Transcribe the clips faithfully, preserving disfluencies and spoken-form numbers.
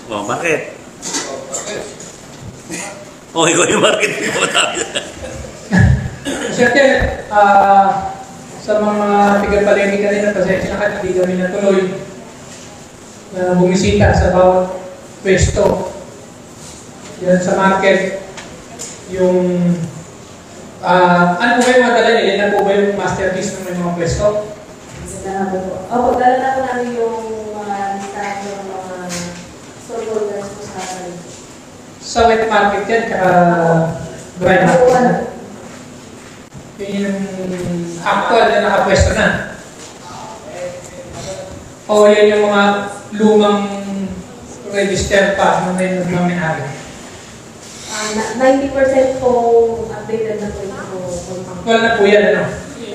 Oh, market. Oh, ikaw yung market. Siyempre, uh, sa mga tigapalengke kanina, pasensya na ka, hindi kami natuloy na bumisita sa bawat pwesto. Yan sa market, yung uh, ano po ba yung madala nila? Yan po ba yung masterpiece ng mga pwesto? Opo, dala na po namin yung mga listahan ng mga storeholders po sa akin. Sa wet market yan, kaka dry market. Yun yung actual na nakapwesto na. O yan yung mga lumang register pa na may nagmamayari. Uh, ninety percent po updated na po ito. Actual na po yan, ano?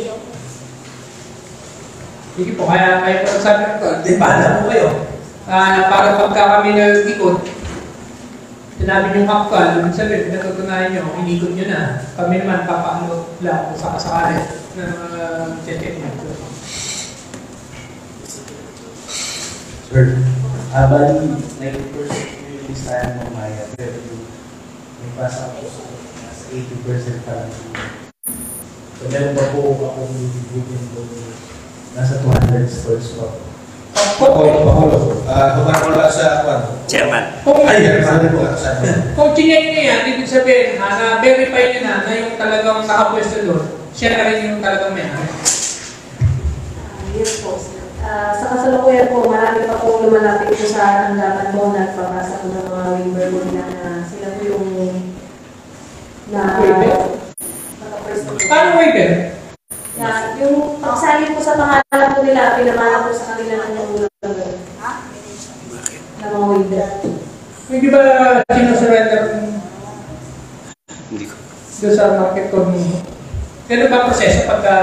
Sige po, kaya kayo po nagsabi ko, di ba na po kayo? Uh, para pagka kami nag-ikot, sinabi yung actual, yung sabi, natutunayan nyo, inikot nyo na. Kami naman, papaano lang kung sakasakali na uh, check-check nyo. Sir, uh, bali, ninety percent yung listahan ng Maya, pero yung may pasa po sa eighty percent pa lang. So, meron pa po akong bibigyan po nasa two hundred stores pa po. Ako, Paolo, humarula sa kwan. Chairman. Ay, yan, po. Kung chinek nyo yan, ibig sabihin, ha, na-verify nyo na na yung talagang nakapwesto doon, siya na rin yung talagang may hari. Uh, yes po. Uh, sa kasalukuyan po, marami pa po lumalapit po sa tanggapan po, nagpapasa po ng mga waiver po nila na sila po yung na nakapwesto po. Paano waiver? Na, yung pagsali po sa pangalan po nila, pinamana po sa kanila ng ulang na mga waiver. Hindi ba sinusurrender Hindi ko. doon sa market code mo? Ganun ba proseso pagka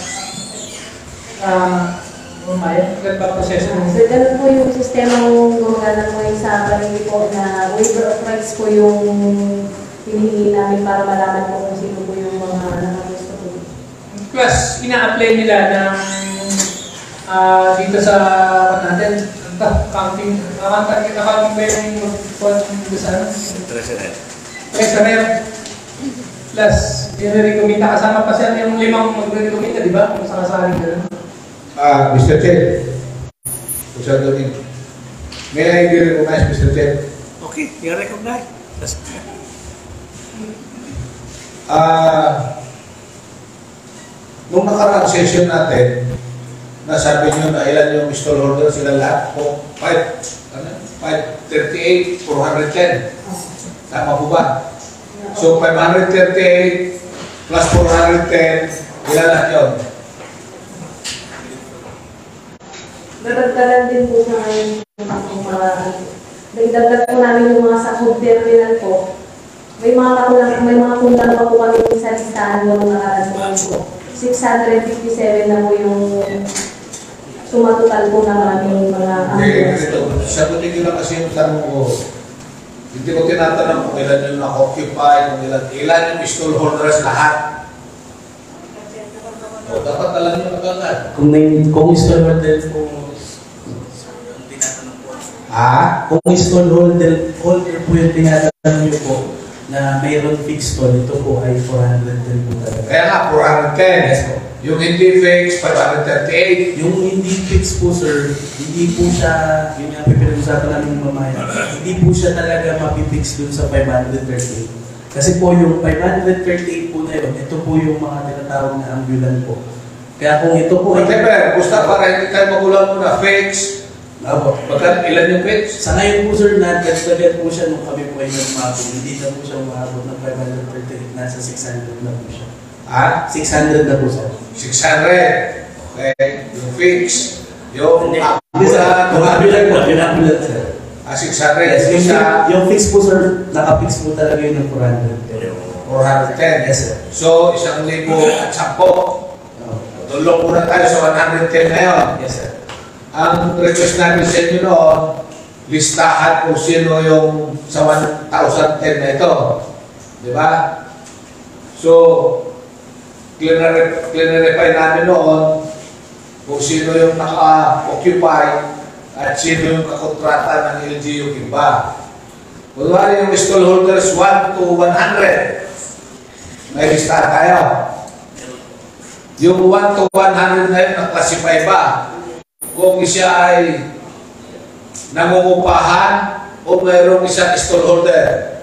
uh, umaya? Ganun ba proseso mo? So, ganun po yung sistema ng gumagana po yung sa barangay po na waiver of rights po yung hinihingi namin para malaman po kung sino po yung mga nakagusto po. Plus, ina-apply nila ng uh, dito sa natin, accounting, accounting, accounting ba yung kung saan? Treasurer. Treasurer. Plus, i-recomita kasama pa siya yung limang mag-recomita, di ba? Kung sakasaling gano'n. Ah, Mister Chen. Usap doon. May I be recognized, Mister Chen? Okay, i-recognize. Ah, nung nakaraang session natin, nasabi nyo na ilan yung stallholder sila lahat po, five thirty-eight, four ten. Tama po ba? So, five thirty-eight plus four ten, ilan lahat yun? Nadagdagan din po sa ngayon yung mga nagdagdag po namin yung mga sahod terminal po. May mga kakulang, may mga kulang pa po kami sa listahan ng nakaraan po. six hundred fifty-seven na po yung sumatotal po ng aming mga Okay, ganito. Sagutin nyo lang kasi yung tanong ko. Hindi ko tinatanong kung ilan yung naka-occupy, kung ilan, ilan yung stallholders lahat. O, dapat alam nyo na agad. Kung may, kung stallholder po, Ah? kung stallholder holder po yung tinatanong nyo po, na mayroon fixed stall, ito po ay four hundred ten po talaga. Kaya nga, four ten. Yes po. Yung hindi fixed, five thirty-eight. Yung hindi fixed po, sir, hindi po siya, yun nga pinag-usapan namin ng mamaya, hindi po siya talaga mapipix dun sa five thirty-eight. Kasi po yung five thirty-eight po na yun, ito po yung mga tinatawag na ambulan po. Kaya kung ito po ay... Whatever, basta para hindi tayo magulang muna, fixed. Opo. Baka ilan yung fixed? Sa ngayon po, sir, nag-get po siya nung kami po ay nag-mapping. Hindi na po siya umahabot ng five thirty-eight, nasa six hundred na po siya. Ah? six hundred na po, sir. six hundred. Okay, yung fixed. Yung Hindi, sir. Yung ambulan po, yung ambulan, sir. Ah, six hundred. Yes, yung, Isa, yung fix po, sir, naka-fix po talaga yun ng four hundred. four ten. Yes, sir. So, isang libo at sampo. Tulong muna tayo sa one hundred ten na yun. Yes, sir. Ang request namin sa inyo noon, listahan kung sino yung sa one thousand ten na ito. Di ba? So, clarify namin noon kung sino yung naka-occupy at sino yung kakontrata ng L G U iba. Kunwari yung stallholders one to one hundred. May lista tayo. Yung one to one hundred na yun, naklasify ba? Kung siya ay nangungupahan o mayroong isang stallholder.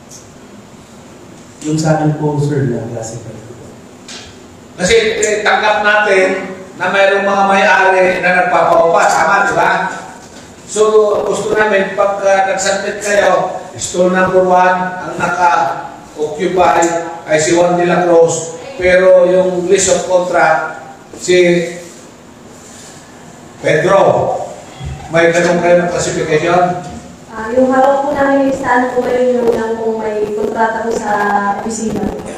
Yung sa akin po, sir, na classified po. Kasi eh, tanggap natin na mayroong mga may-ari na nagpapaupa. Tama, di ba? So, gusto namin, pag uh, nag-submit kayo, stall number one, ang naka-occupy ay si Juan de la Cruz, pero yung list of contract, si Pedro. May ganun kayo ng classification? Ah, yung hawak po namin yung listahan po kayo yung lang kung may kontrata po sa opisina.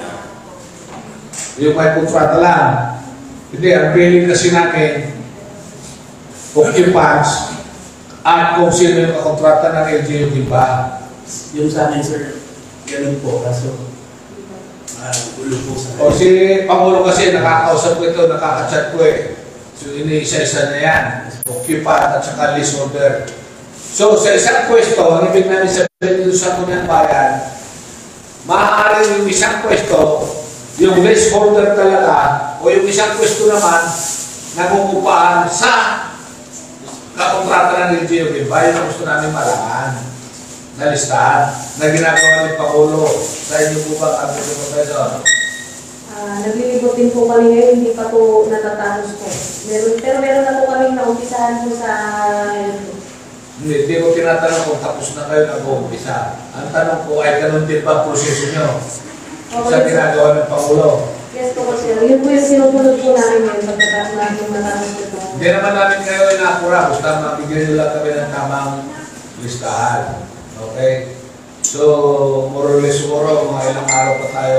Yung may kontrata lang. Hindi, ang billing kasi namin, occupants, at kung sino yung kakontrata ng L G U, di ba? Yung sa akin, sir, ganun po. Kaso, ah, ulo po sa O si Pangulo kasi nakakausap ko ito, nakakachat ko eh. So ini-isa-isa na yan. Occupant at saka leaseholder. So sa isang pwesto, ang ibig namin sabihin dito sa Tunang Bayan, maaaring yung isang pwesto, yung leaseholder talaga, o yung isang pwesto naman, nangungupahan sa kakontrata ng L G U, diba? Yun ang gusto namin malaman na listahan na ginagawa ni Pangulo. Sa inyo po ba, Ate Professor? Ah, naglilibot din po kami ngayon, hindi pa po natatapos po. Meron, pero meron na po kami naumpisahan po sa... Hindi, hindi ko tinatanong kung tapos na kayo nag-uumpisa. Ang tanong ko ay ganun din ba ang proseso nyo sa ginagawa ng Pangulo? Yes po po sir. Yun po yung sinusunod po namin ngayon pagkatapos namin matapos ito. Hindi naman namin kayo inakura, basta mabigyan nyo lang kami ng tamang listahan. Okay? So, more or less siguro, mga ilang araw pa tayo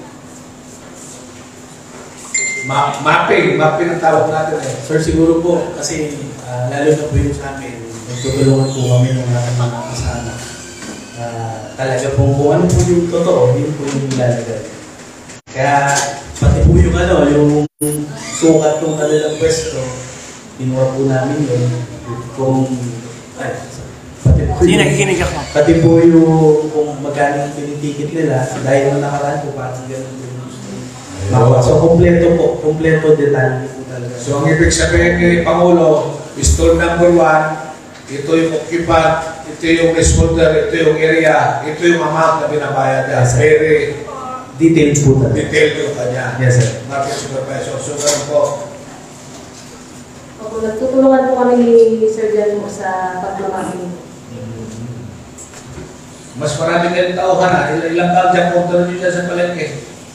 Ma mapping, mapping ang tawag natin eh. Sir, siguro po, kasi uh, lalo na po yung sa amin, nagtutulungan po kami ng ating mga kasama. Uh, talaga po kung ano po yung totoo, yun po yung nilalagay. Kaya, pati po yung ano, yung sukat ng kanilang pwesto, kinuha po namin yun. Kung, ay, pati po Hindi yung, nakikinig ako. pati po yung kung magkano yung tinitikit nila, dahil nung nakaraan po, parang ganun po. Mawa. So, kompleto po. Kompleto detalye po talaga. So, ang ibig sabihin ni Pangulo, stall number one, ito yung occupant, ito yung leaseholder, ito yung area, ito yung amount na binabayad niya. Yes, Very detailed po talaga. detailed yung kanya. Yes, sir. Market supervisor. So, ganun po. Opo, nagtutulungan po kami ni Sir Jan po sa paglumaking. Mas marami kayong tauhan ha. Il ilang bang dyan punta nyo dyan sa palengke?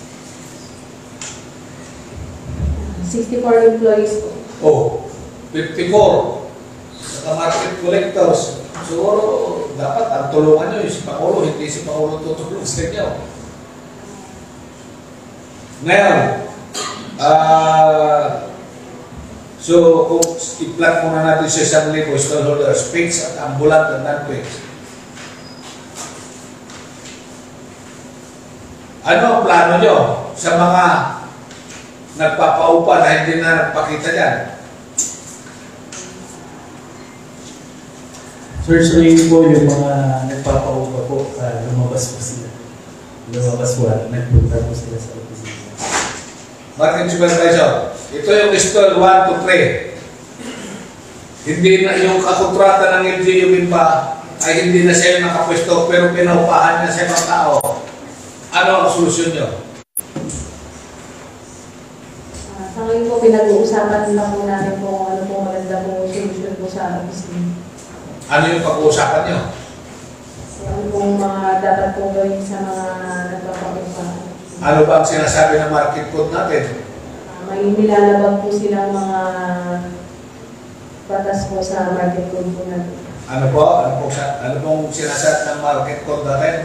sixty-four employees po. Oh, fifty-four. Sa market collectors. Siguro, dapat ang tulungan nyo yung si Pangulo, hindi si Pangulo tutulong sa inyo. Ngayon, uh, so kung i-plot muna natin sa isang libo stallholders, fixed at ambulant at non-fixed. Ano ang plano nyo sa mga nagpapaupa na hindi na nagpakita dyan? Sir, so yun po yung mga nagpapaupa po, uh, lumabas po sila. Lumabas po at nagpunta po sila sa opisina. Market supervisor, ito yung stall one to three. Hindi na yung kakontrata ng L G U ba ay hindi na siya nakapwesto pero pinaupahan niya sa ibang tao. Ano ang solusyon nyo? Uh, sa ngayon po, pinag-uusapan lang po natin po kung ano po maganda po solusyon po sa opisina. Ano yung pag-uusapan nyo? Ano pong mga dapat po gawin sa mga nagpapaupa. Ano ba ang sinasabi ng market code natin? Uh, may nilalabag po silang mga batas po sa market code po natin. Ano po? Ano pong, ano pong sinasabi ng market code natin?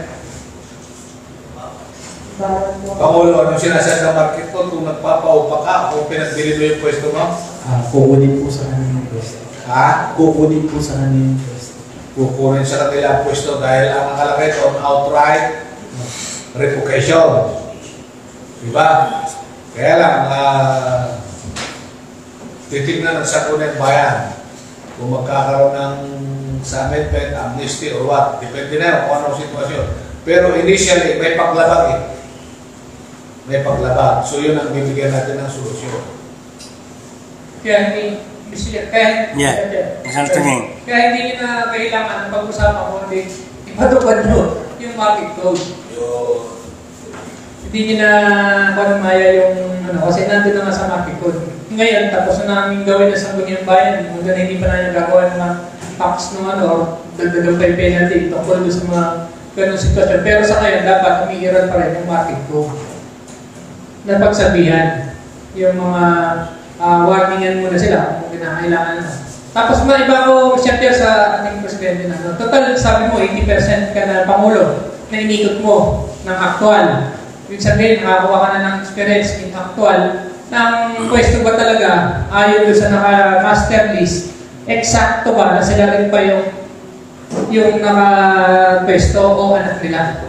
Bawat po. Pangulo, anong sinasabi ng market code kung nagpapaupa ka o pinagbili mo yung pwesto mo? Ah, kukunin po sa kanila yung pwesto. Ha? Kukunin po sa kanila yung pwesto. Kukunin sa kanila ang pwesto dahil ang nakalagay doon outright revocation. Diba? Kaya lang, uh, titignan ng Sangguniang Bayan kung magkakaroon ng summit, pen, amnesty or what. Depende na yun kung anong sitwasyon. Pero initially, may paglabag eh. May paglabag. So yun ang bibigyan natin ng solusyon. Kaya hindi, kaya, Yeah. Isang tingin. kaya hindi nyo na kailangan pag-usapan kung hindi ipadupad nyo yung market code. Yun. Hindi nyo na panumaya yung ano, kasi nandun na nga sa market code. Ngayon, tapos na namin gawin na sa Sangguniang Bayan, kung na hindi pa na nagagawa ng mga tax ng ano, or dagdagang pa yung penalty tungkol doon sa mga ganong sitwasyon. Pero sa ngayon, dapat umiiral pa rin yung market code. Napagsabihan yung mga uh, warningan muna sila kung kinakailangan na. Tapos maiba ko siyempre sa ating presidente na ano. Total, sabi mo, eighty percent ka na Pangulo na inikot mo ng aktual. Yung sabihin, nakakuha ka na ng experience in aktual ng pwesto ba talaga ayon sa naka-master list, eksakto ba na sila rin pa yung yung naka-pwesto o anak nila?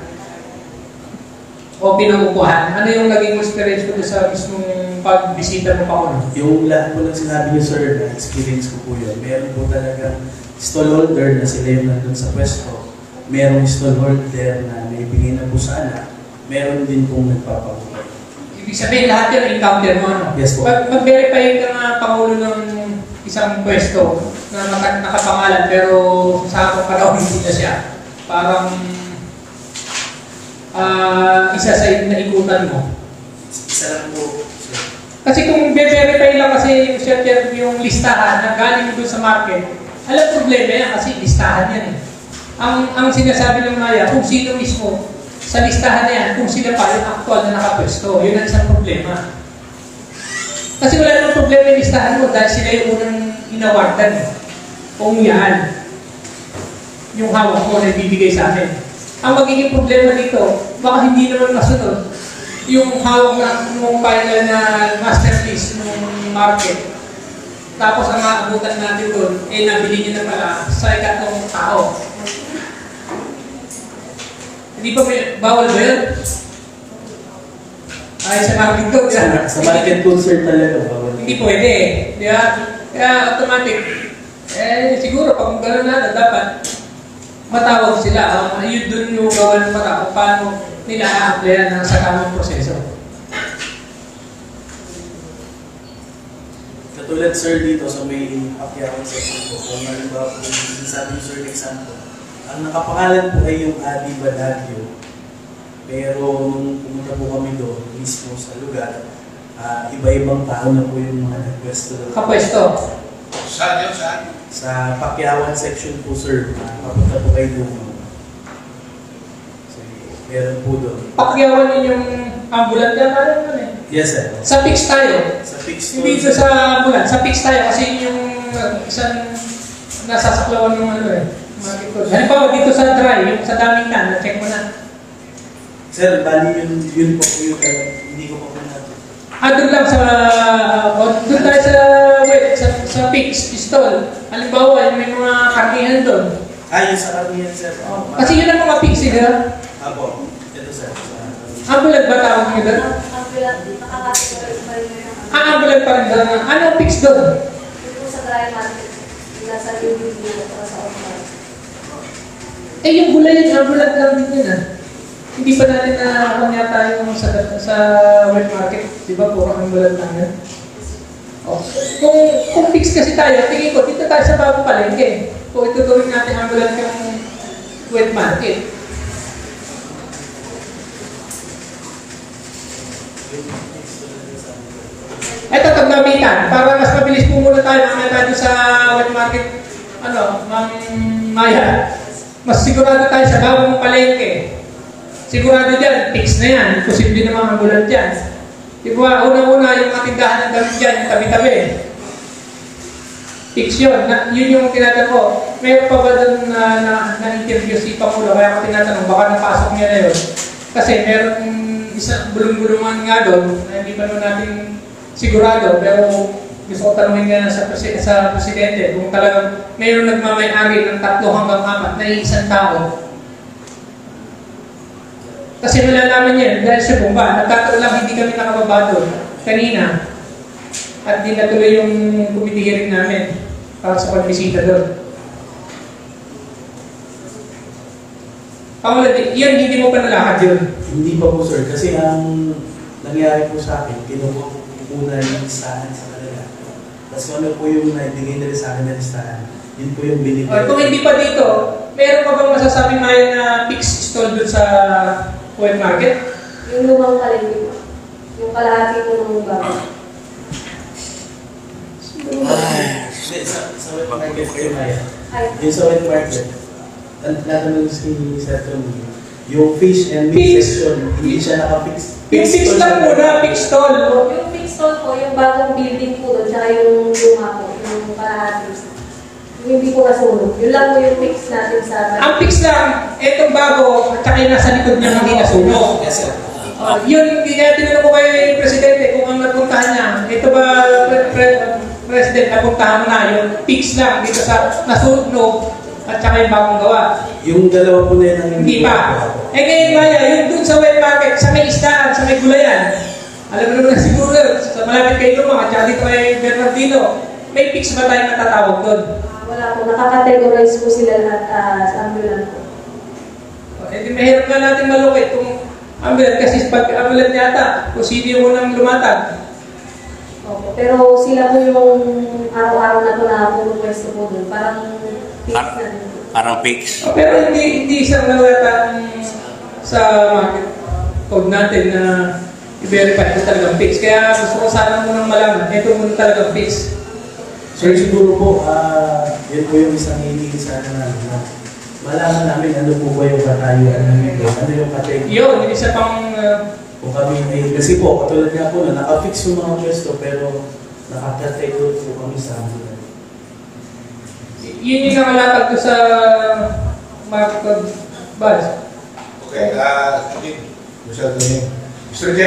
O pinukukuhan? Ano yung naging experience ko sa mismong pagbisita mo pa ko? Yung lahat po ng sinabi niyo, sir, na experience ko po yun. Meron po talagang stallholder na sila yung nandun sa pwesto. Merong stallholder na naibigay na po sa anak. Meron din pong nagpapahuli. Ibig sabihin, lahat yun encounter mo, no? Yes po. Pag mag-verify ka nga Pangulo ng isang pwesto na naka- nakapangalan pero sa akong panahon hindi na siya. Parang uh, isa sa naikutan mo. Isa lang po, sir. Kasi kung be-verify lang kasi yung shelter, yung listahan na galing doon sa market, alam problema yan kasi listahan yan eh. Ang, ang sinasabi ng Maya, kung sino mismo sa listahan na yan, kung sila pa yung actual na nakapwesto, yun ang isang problema. Kasi wala namang problema yung listahan mo dahil sila yung unang inawardan eh. Kung yan, yung hawak mo na ibibigay sa amin. Ang magiging problema dito, baka hindi naman masunod yung hawak ng mong final na master list ng market. Tapos ang maabutan natin doon, eh nabili niyo na pala sa ikatong tao. Hindi pa may, bawal ba yun? Ay, sa market code yan. Sa, sa market code, sir, talaga bawal. Hindi pwede eh. Di ba? Kaya automatic. Eh, siguro pag gano'n na, dapat matawag sila. Um, yun dun yung gawa ng para kung paano nila a-applyan ng sa tamang proseso. Katulad, sir, dito sa may Pacquiao section po, kung ano ba po, sinasabi sir, example, ang nakapangalan po ay yung Adi Badagio. Pero nung pumunta po kami doon, mismo sa lugar, uh, iba-ibang tao na po yung mga nagpwesto doon. Kapwesto? Saan yun? Saan? Sa Pacquiao section po, sir. Uh, papunta po kayo doon. So, meron po doon. Pakyawan yun yung ambulance yan, ano yun eh? Yes, sir. Sa fix tayo. Sa fixed Hindi ito sa ambulance. Sa fix tayo kasi yung uh, isang nasasaklawan ng ano eh. Market code. Halimbawa dito sa dry, yung sa daming tan, na-check mo na. Sir, bali yun, yun po po yung talaga. Hindi ko pa po natin. Ah, doon lang sa, uh, doon tayo sa, wait, sa, sa fix, pistol. Halimbawa, yung may mga karnihan doon. Ah, yun sa kami yan, sir. Oh, kasi yun ang mga fix, eh, diba? Apo. Ito, sir. Ambulant ba tawag nyo doon? Ambulant, nakakasipag pa rin yun. Ah, ambulant pa rin doon. Anong fix doon? Ito po sa dry market, nasa U B B at sa online. Eh, yung gulay yung ambulant lang din yun ah. Hindi pa natin na kung yata yung sa, sa wet market, di ba puro ambulant lang yun? Oh. Kung, kung fix kasi tayo, tingin ko, dito tayo sa bagong palengke. Kung ito gawin natin ambulant yung wet market. Ito, taglamitan. Para mas mabilis po muna tayo, mamaya tayo sa wet market, ano, Mang Maya. Mas sigurado tayo sa bagong palengke. Sigurado dyan, fix na yan. Posible naman ang bulan dyan. Diba, una-una yung mga tindahan ng damit dyan, yung tabi-tabi. Fix yun. Na, yun yung tinatanong ko. Mayroon pa ba doon na, na, na-interview si Pangulo? Kaya ako tinatanong, baka napasok niya na yun. Kasi meron isang bulong-bulungan nga doon na hindi pa natin sigurado. Pero gusto ko tanungin nga sa, sa presidente kung talagang mayroon nagmamay-ari ng tatlo hanggang apat na isang tao. Kasi malalaman yan dahil sa bomba. Nagkataon lang hindi kami nakababa doon kanina. At di natuloy yung committee hearing namin. para sa pagbisita doon. Pangulat, yan hindi mo pa nalakad yun. Hindi pa po sir, kasi ang nangyari po sa akin, kinuha ko po na yung listahan sa kanila. Tapos ano po yung naibigay nila sa akin na listahan, yun po yung binigay. O, kung hindi pa dito, meron pa bang masasabing Maya na fixed stall doon sa wet market? Yung lumang palengke po. Yung kalahati po ng bago. Hindi, sa, sa wet market po yung Maya. Ay, Yung sa wet market, natanong si Sir Tony, yung fish and meat Fish. section, hindi siya naka-fix. Yung fixed lang muna, fixed stall. yung fixed stall po, yung bagong building po doon, tsaka yung luma po, yung kalahati. Yung hindi po nasunog. Yun lang po yung fix natin sa... Ang fix lang, etong bago, at saka yung nasa likod niya hindi nasunog. Yes, sir. Uh, yun, kaya tinanong ko kay Presidente kung ang napuntahan niya, ito ba, pre pre President, napuntahan mo na, yung fix lang dito sa nasunog at saka yung bagong gawa. Yung dalawa po na yun ang Hindi pa. Eh ngayon Maya, yung dun sa wet market, sa may istaan, sa may gulayan, alam mo naman na siguro, sa malapit kay Lumang at saka dito kay Bernardino, may fix ba tayong natatawag doon? Wala po, nakakategorize po sila lahat uh, sa ambulan po. Eh di mahirap na natin malukit kung ambulan, kasi pag ambulan yata, kung sino yung unang lumatag. Opo, pero sila po yung araw-araw na po na pumupwesto po doon. Parang fix Par- na din po. Parang fix. Oh, pero hindi hindi isang nawatan sa market code natin na i-verify kung talagang fix. Kaya gusto ko sana munang malaman, ito muna talagang fix. Sir, siguro po, ah, yun po yung isang hihingin sana namin na malaman namin ano po ba yung katayuan namin doon, ano yung kategorya. Yun, isa pang uh, Kung kami may, kasi po, katulad nga po na nakafix yung mga pwesto pero nakakategor po kami sa ambulan. yun yung nakalatag ko sa market code badge. Okay, ah, uh, Mister Mister J,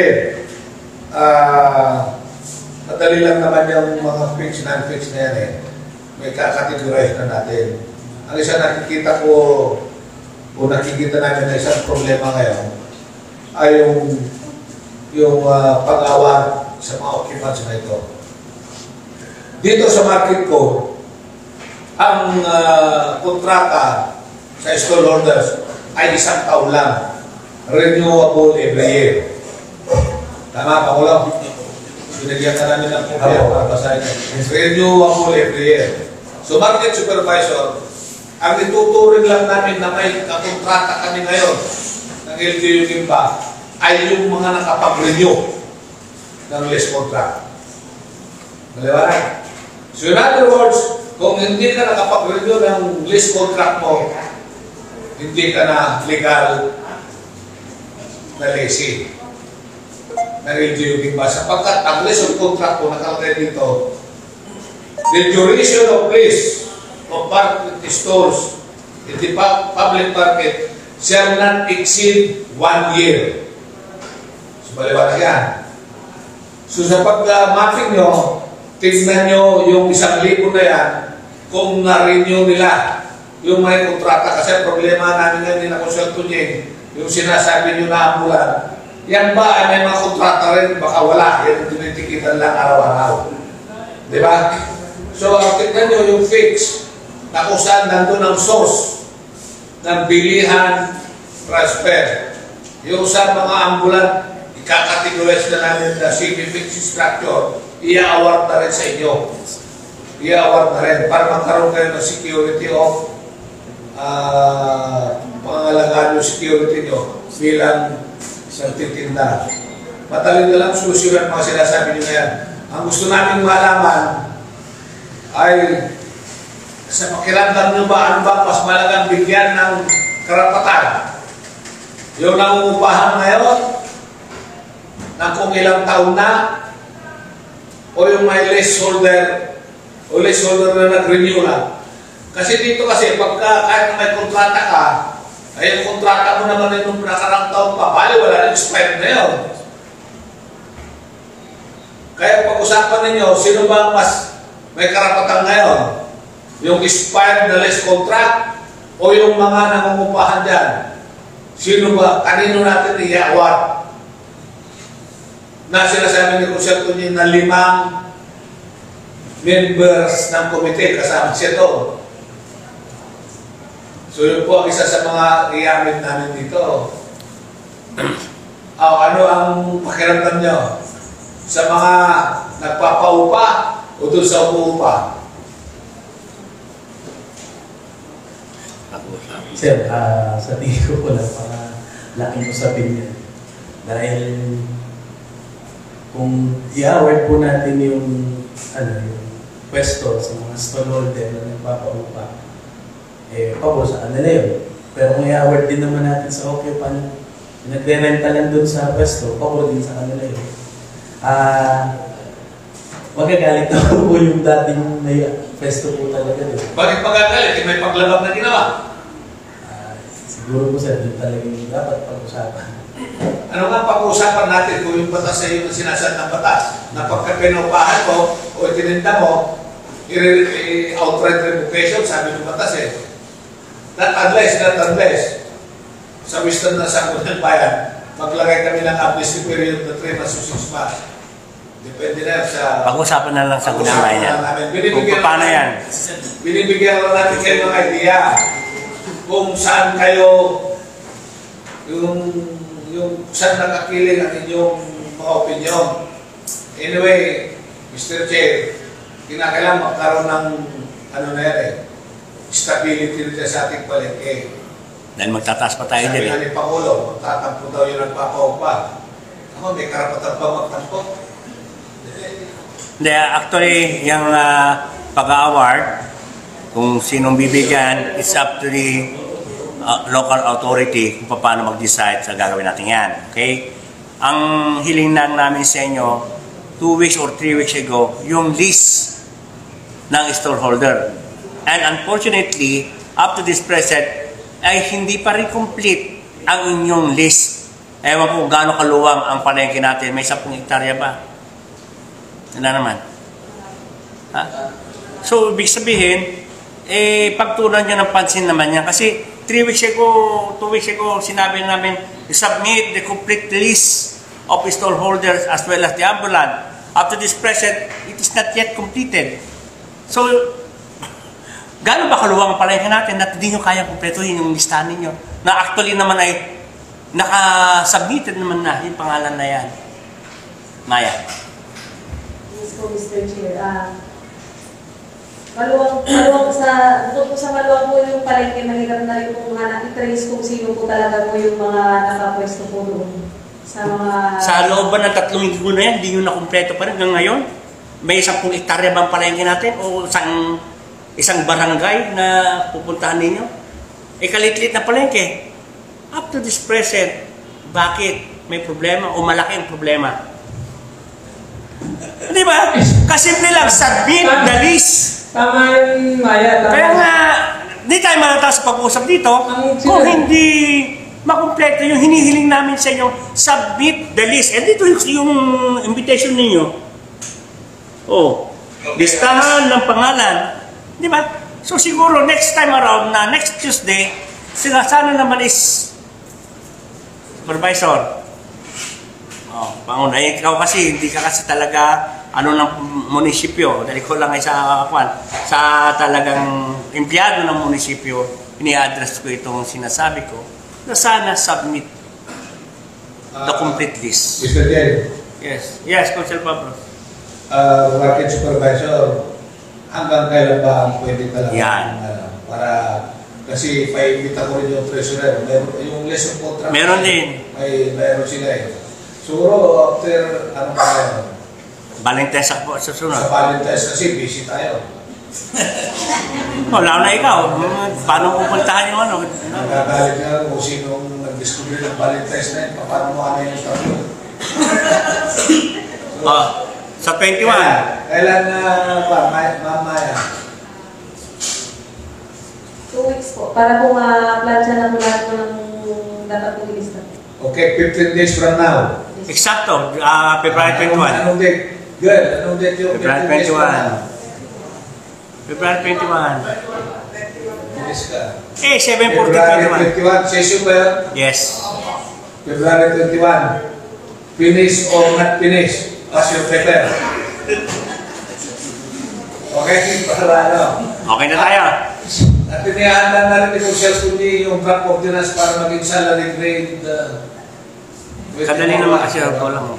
ah, madali lang naman yung mga fix, non-fix na yan eh. May kakategorize na natin. Ang isa nakikita ko, o nakikita namin na isang problema ngayon, ay yung yung uh, pag-award sa mga occupants na ito. Dito sa market code, ang uh, kontrata sa stallholders ay isang taon lang. Renewable every year. Tama pa ko lang? Binigyan ka namin ng kumpiya para basahin. Renewable every year. So market supervisor, ang ituturing lang namin na may kakontrata kami ngayon ng L G U Gimba ay yung mga nakapag-renew ng lease contract. Maliwanag? So in other words, kung hindi ka nakapag-renew ng lease contract mo, hindi ka na legal na lessee ng L G U Gimba. Sapagkat ang lease contract mo nakalagay dito, the duration of lease of market stores in the public market shall not exceed one year. So, baliwanag yan. So, sa pag-mapping nyo, tignan nyo yung isang libo na yan kung na-renew nila yung may kontrata. Kasi problema namin yan, nila konsulto niya, yung sinasabi nyo na ambulan, yan ba ay may mga kontrata rin? Baka wala. Yan tinitikitan lang araw-araw. Di ba? So, tignan nyo yung fix na kung saan nandun ang source ng bilihan transfer. Yung sa mga ambulan, ikakategorize na namin na semi-fixed structure, i-award na rin sa inyo. I-award na rin para magkaroon kayo ng security of uh, pangalagaan yung security nyo bilang nagtitinda. Mataling na lang solusyonan mga sinasabi nyo na yan. Ang gusto namin malaman ay sa pakiramdam nyo ba, ano ba mas malagang bigyan ng karapatan? Yung nangungupahan ngayon, na kung ilang taon na, o yung may leaseholder, o leaseholder na nag-renew lang. Kasi dito kasi, pagka kahit na may kontrata ka, ay yung kontrata mo naman yung nakarang taon pa, bali wala na expired na yun. Kaya pag-usapan ninyo, sino ba mas may karapatan ngayon? Yung expired na lease contract o yung mga nangungupahan dyan? Sino ba? Kanino natin i-award? Na sinasabi ni Concepto niya na limang members ng komite, kasama siya to. So yun po ang isa sa mga iamit namin dito. Oh, ano ang pakiramdam nyo sa mga nagpapaupa o doon sa umuupa? Sir, uh, sa tingin ko po lang para laking usapin yan. Dahil kung i-award po natin yung, ano, yung pwesto sa mga stallholder na nagpapaupa, eh, pabo sa kanila yun. Pero kung i-award din naman natin sa okay pa na nagre-renta lang dun sa pwesto, pabo din sa kanila yun. Ah, uh, magagalit na po yung dating may pwesto po talaga doon. Bakit magagalit? May paglabag na ginawa. Uh, siguro po sir, doon talaga yung dapat pag-usapan. Ano nga pag-uusapan natin kung yung batas sa iyo na sinasad ng batas na pagka pinupahan mo o itininda mo, i-outright revocation, sabi ng batas eh. Not unless, not unless, sa wisdom na sakot ng bayan, maglagay kami ng amnesty period na three months to six months. Depende na sa... Pag-usapan na lang sa gunang bayan yan. Kung paano yan. Binibigyan lang natin kayo ng idea kung saan kayo, yung, yung saan nakakiling ang inyong mga opinion. Anyway, Mister Chair, kinakailangan magkaroon ng ano na yan eh, stability nito sa ating palengke. Dahil magtataas pa tayo dyan eh. Sabi ni Pangulo, magtatampo daw yun ang papaupa. Ako, may karapatan pa magtampo. Hindi, actually, yung uh, pag-award, kung sinong bibigyan, it's up to the uh, local authority kung paano mag-decide sa gagawin natin yan. Okay? Ang hiling lang namin sa inyo, two weeks or three weeks ago, yung list ng stallholder. And unfortunately, up to this present, ay hindi pa rin complete ang inyong list. Ewan ko gaano kaluwang ang palengke natin. May sapong hektarya ba? Wala naman. Ha? So, ibig sabihin, eh, pagtunan nyo ng pansin naman yan. Kasi, three weeks ago, two weeks ago, sinabi namin, submit the complete list of stallholders as well as the ambulant. Up to this present, it is not yet completed. So, gaano ba kaluwang ang palengke natin na hindi nyo kayang kumpletuhin yung listahan ninyo? Na actually naman ay naka-submitted naman na yung pangalan na yan. Maya. Yes po, Mister Chair. Uh, maluwang, maluwang sa, bukod po sa maluwang po yung palengke, mahirap na rin po nga na-trace kung sino po talaga po yung mga nakapwesto po doon. Sa mga... Sa loob ba ng tatlong linggo na yan, hindi nyo nakumpleto pa rin hanggang ngayon? May isang pong hektarya bang palengke natin? O isang, isang barangay na pupuntahan ninyo? E kalit-lit na palengke. Up to this present, bakit may problema o malaki ang problema? Di ba? Kasimple lang, submit the list. Tama yung Maya. Tama. Kaya nga, hindi tayo matataas sa pag-uusap dito kung hindi makumpleto yung hinihiling namin sa inyo, submit the list. And dito yung invitation ninyo. Oh, listahan ng pangalan. Di ba? So siguro next time around na next Tuesday, sila sana naman is supervisor. Oh, Panguna, eh, ikaw kasi hindi ka kasi talaga ano ng munisipyo. Dahil ko lang ay sa kwan, sa talagang empleyado ng munisipyo, ini-address ko itong sinasabi ko na sana submit the complete list. Mister Jen. Yes. Yes, Council Pablo. Uh, working supervisor, hanggang kailan ba ang pwede talaga? Yan. Uh, para, kasi pa-imbita ko rin yung treasurer, meron, yung lesson contract. Meron din. May, meron sila eh. Siguro after, ano pa tayo? Valentine's ako sa sunod. Sa Valentine's kasi busy tayo. Wala na ikaw. Paano pupuntahan yung ano? Nagagalit nga kung sinong nag-discover ng Valentine's na yun, paano mo kami yung tayo? So, Oh, sa twenty-one. Kailan, kailan na ba, mamaya? Two weeks po. Para po ma-plansya na po lahat ng dapat po ilista. Okay, fifteen days from now. Eksakto, uh, February twenty-one. Anong date? Good. Anong date yung February fifteen days from twenty-one. now? February twenty-one. Bilis ka. Eh, seven fourteen February twenty-one. twenty-one. Session ba yun? Yes. February twenty-one. Finish or not finish? Pass your paper. Okay, para ano. Okay na tayo. At inihanda na rin ni Kusel kundi yung draft ordinance para maging salary grade. Uh, with Kadali naman kasi ako lang.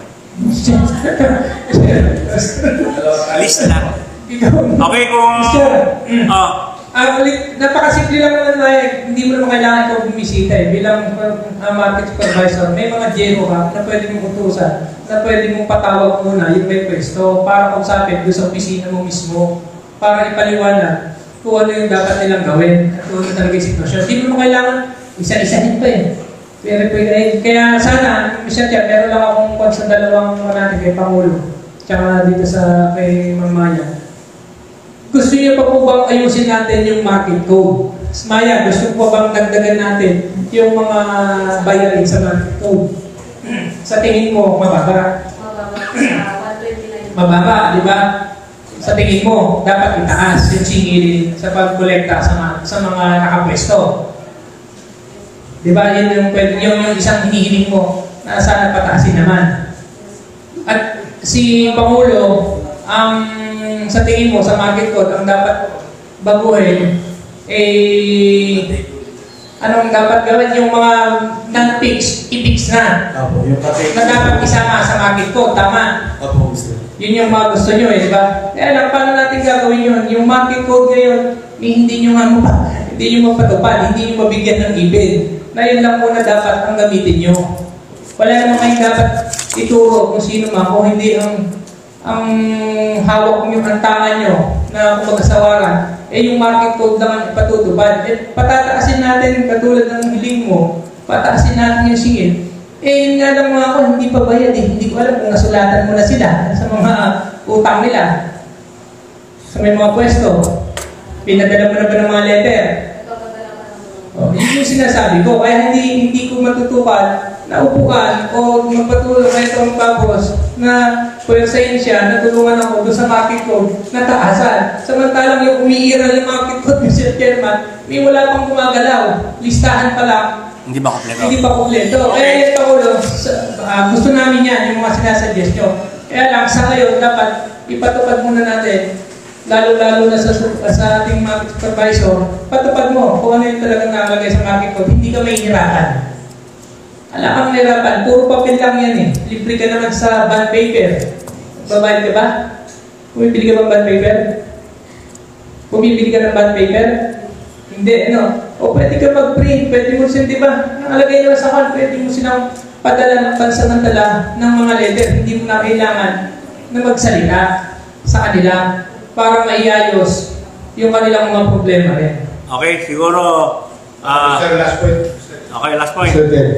List lang. Okay kung... Oh, Ah, ulit, napakasimple lang naman na eh. Hindi mo naman kailangan ikaw bumisita eh. Bilang uh, market supervisor, may mga geno ka na pwede mong utusan, na pwede mong patawag muna yung may pwesto para kausapin doon sa opisina mo mismo para ipaliwanag kung ano yung dapat nilang gawin at kung ano talaga yung sitwasyon. Hindi mo naman kailangan isa-isahin pa eh. Pero, eh, kaya sana, Mister Chair, meron lang akong kwan sa dalawang natin kay Pangulo tsaka dito sa kay Mamaya. Gusto niyo pa po bang ayusin natin yung market code? Maya, gusto po bang dagdagan natin yung mga bayarin sa market code? Sa tingin mo, mababa? Mababa sa one twenty-nine. Mababa, di ba? Sa tingin mo, dapat itaas yung singilin sa pagkolekta sa, mga, sa mga nakapwesto. Di ba? Yun yung, yung, yung isang hinihiling mo na sana pataasin naman. At si Pangulo, ang sa tingin mo, sa market code, ang dapat baguhin, eh, anong dapat gawin? Yung mga non-fix, i-fix na. Opo, yung pati... Na dapat isama sa market code, tama? Opo, mister. Yun yung mga gusto nyo eh, di ba? Kaya lang, paano natin gagawin yun? Yung market code ngayon, eh, hindi nyo nga mo pa, hindi nyo mapatupad, hindi nyo mabigyan ng ibig. Na yun lang muna dapat ang gamitin nyo. Wala naman kayong dapat ituro kung sino man, kung hindi ang ang hawak nyo, ang tangan nyo na kumagasawaran, eh yung market code lang ang ipatutupad. Eh, patataasin natin, katulad ng hiling mo, pataasin natin yung singil. Eh, yun nga lang mga ako, hindi pa bayad eh. Hindi ko alam kung nasulatan mo na sila sa mga utang nila. Sa may mga pwesto. Pinadala mo na ba ng mga letter? Oh, yun yung sinasabi ko. Kaya hindi, hindi ko matutupad na upuan o magpatuloy kayo itong bagos na pwersahin siya, natulungan ako doon sa market code na taasan. Samantalang yung umiiral yung market code, Mister Chairman, may wala pang gumagalaw. Listahan pa lang. hindi ba kompleto? Hindi pa kompleto. Kaya yung Pangulo, uh, gusto namin yan, yung mga sinasuggest nyo. Kaya lang, sa ngayon, dapat ipatupad muna natin, lalo-lalo na sa, sa ating market supervisor, patupad mo kung ano yung talagang nakalagay sa market code. Hindi ka mahihirapan. Alam kang nahirapan, puro papel lang yan eh. Libre ka naman sa bond paper. Babayad ka ba? Pumipili ka ba ng bond paper? Pumipili ka ng bond paper? Hindi, ano? O pwede ka mag-print, pwede mo siya, di ba? Nakalagay nyo sa call, pwede mo silang padala ng pansamantala ng mga letter. Hindi mo na kailangan na magsalita sa kanila para maiayos yung kanilang mga problema rin. Okay, siguro... Uh, Sir, last point. okay, last point. Sir, then,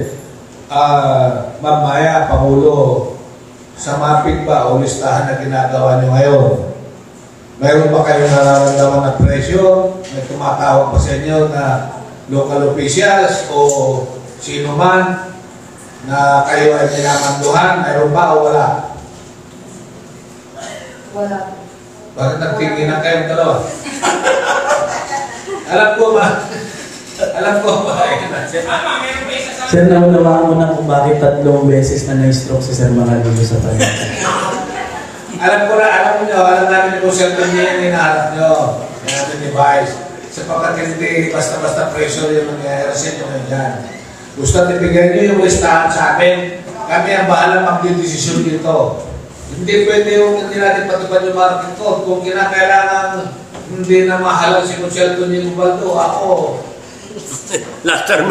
uh, Ma'am Maya, Pangulo, sa mapping ba o listahan na ginagawa nyo ngayon, mayroon ba kayong nararamdaman na presyo? May tumatawag pa sa inyo na local officials o sino man na kayo ay minamanduhan? Mayroon ba o wala? Wala. Bakit nagtingin na kayong dalawa? Alam ko ba? Alam ko ba? Sir, naunawaan mo na kung bakit tatlong beses na na-stroke si Sir Mangalulo sa pagkakita. Alam ko na, alam nyo, alam namin kung saan niyo yung hinaharap nyo. Yung ating device. Sapagkat hindi basta-basta pressure yung nangyayari sa inyo ngayon. Gusto at ibigay nyo yung listahan sa amin. Kami ang bahala magdidesisyon dito. Hindi pwede yung hindi natin patupad yung market code. Kung kinakailangan hindi na mahalang si Conselto ni Ubaldo, ako. Last term.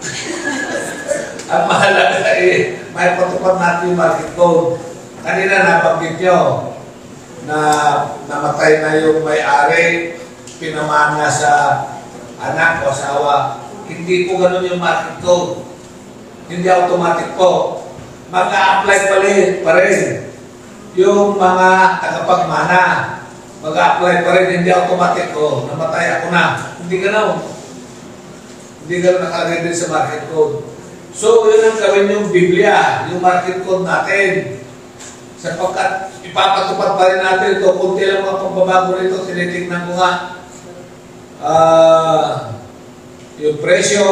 Ang mahalaga eh, may patupad natin yung market code. Kanina nabanggit nyo na namatay na yung may-ari, pinamana sa anak o asawa. Hindi po ganun yung market code. Hindi automatic po. Mag-a-apply pa rin, pa rin yung mga tagapagmana. Mag-a-apply pa rin, hindi automatic ko. Namatay ako na. Hindi ganun. Hindi ganun nakalagay din sa market code. So, yun ang gawin yung Biblia, yung market code natin. Sapagkat ipapatupad pa rin natin ito, kunti lang mga pagbabago rito, tinitignan ko nga uh, yung presyo,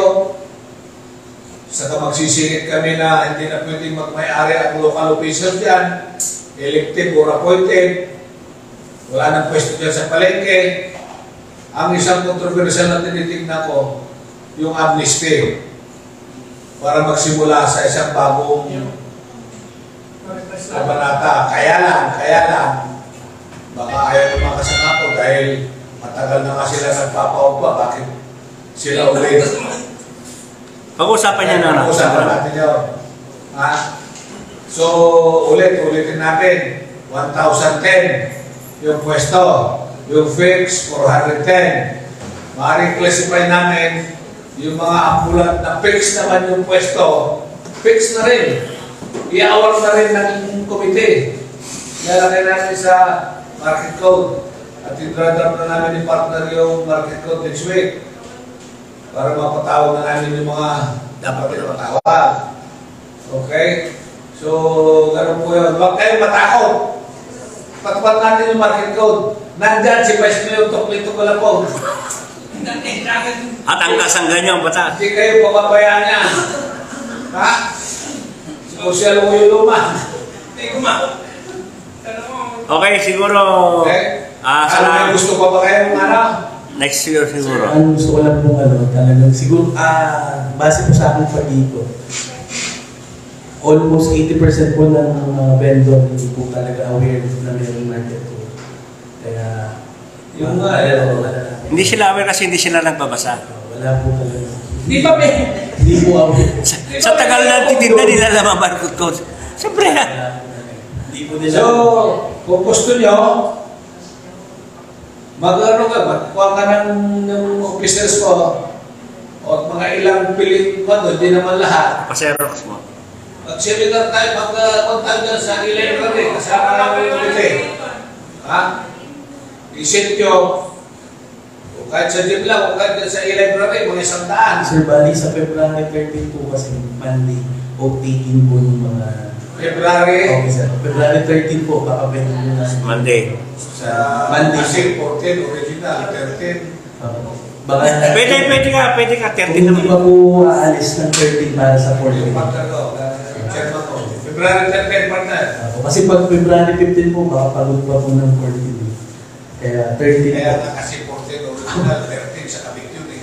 saka magsisingit kami na hindi na pwedeng magmay-ari ang local officials dyan, elective or appointed, Wala nang pwesto dyan sa palengke. Ang isang kontrobersyal na tinitignan ko, yung amnesty. Para magsimula sa isang bagong kabanata. Kaya lang, kaya lang, baka ayaw ng mga kasama ko dahil matagal na nga sila nagpapaupa. Bakit sila ulit? Pag-usapan niya na. Pag-usapan natin yun. Ha? So, ulit, ulitin natin. one thousand ten yung pwesto. Yung fix, four hundred ten. Maaaring classify namin yung mga ambulant na fix naman yung pwesto. Fix na rin. I-award na rin ng komite. Lalagay natin sa market code. At i-drop na namin yung partner yung market code next week. Para mapatawag na namin yung mga dapat pinapatawag. Okay? So, ganun po yun. Huwag kayong matakot. Patapat natin yung market code. Nandyan si Vice Mayor Toklito ko lang po. At ang kasangga niyo ang bata. Hindi kayo pababayaan niya. Ha? Social mo yung luma. Okay, siguro. Okay? Ah, ano sa may gusto pa ba kayo ng ano? next year Sir, siguro. ang gusto ko lang pong ano, talagang siguro, ah, base po sa aking pag-iiko, almost eighty percent po ng mga vendor hindi po talaga aware na mayroong market po. Kaya, Yung nga, wala, eh. wala na. Hindi sila aware kasi hindi sila nagbabasa. Wala po talaga. Di ba, be? Hindi po aware. Sa, sa tagal ng titinda nila naman barcode code. Siyempre ha. Wala po talaga. Hindi po nila. So, kung gusto nyo, mag-ano ka, magkuha ka ng, ng officers ko o mga ilang piling ko, hindi naman lahat. Pa-xerox mo. Mag-seminar tayo, mag-contact dyan sa library, kasama namin yung komite. Ha? Isip nyo, o kahit sa gym lang, o kahit dyan sa library, mga isang daan. Sir, bali sa February thirteen po kasi Monday, off-taking po yung mga... February, Okay, sir. February thirteen po, baka pwede mo na. Monday. sa Monday. kasi fourteen, original, thirteen. Uh, baka... Pwede, pwede ka, pwede ka. Kung thirty hindi pa naman. po aalis ng thirteen para sa fourteen. Yung partner ko, uh, chairman ko. February thirteen, partner. Uh, kasi pag February fifteen po, baka pagod pa po ng fourteen. Kaya thirteen Kaya po. nga kasi fourteen, original, thirteen sa kabit yun eh.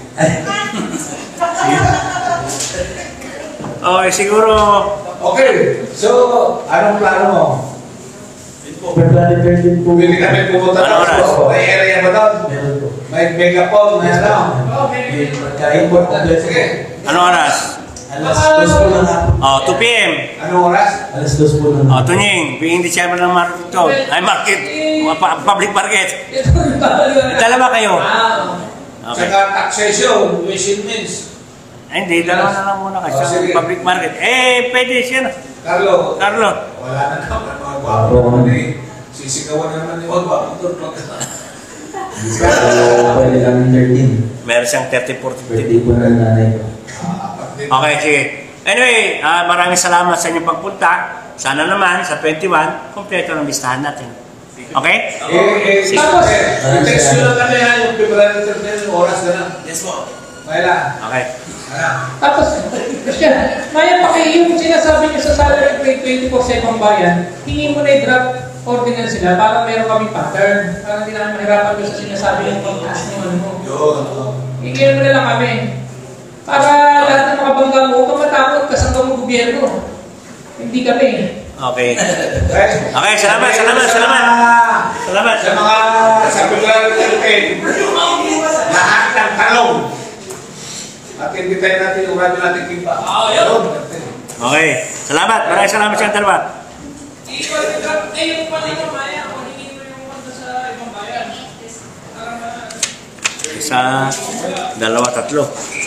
Okay, siguro. Okay, so, anong plano mo? February thirteen po. Pwede kami pumunta Ano oras? doon. May area ba doon? Meron po. May megaphone, may ano? May pagkain po. kompleto po. Sige. Ano oras? Alas dos po ng hapon. Oh, two p m Anong oras? Alas dos po ng Oh, Tunying, being the chairman ng market code. Ay, market. Mga pa- public market. Ito yung babaliwan. Dalawa kayo. Ah, Okay. Saka taxation, which it means. Ay, hindi, dalawa na lang muna kasi Oh, sige. sa public market. Eh, pwede siya. Carlo, Carlo. wala na naman. Mga gwapo naman eh. Sisigawan naman yung mga gwapo doon. So, pwede kami thirteen. Meron siyang thirty, forty, fifty. Birthday po ng nanay ko. Apat din. Okay, sige. Anyway, ah, maraming salamat sa inyong pagpunta. Sana naman sa twenty-one, kompleto ng listahan natin. Okay? Eh, eh, Tapos, eh, text nyo lang kami ha, yung February thirteen, yung oras na lang. Yes po. Maila. Okay. Ano? tapos, Christian, Maya, paki yung sinasabi niyo sa salary grade twenty-four seven bayan, hingi mo na i-draft ordinance sila para meron kami pattern. Para hindi namin mahirapan doon sa sinasabi ng pagtaas ng ano mo. Yun. oh. Hingin mo na lang kami. Para lahat ng mga bangga mo, huwag kang matakot kasama mo gobyerno. Hindi kami. Okay. Okay? Okay, salamat, salamat, salamat. Salamat. Sa mga sa February thirteen, lahat ng talong. At hindi tayo natin yung radyo natin kimpa. Oo, yun. Okay. Salamat. Maraming salamat sa dalawa. Isa, dalawa, tatlo.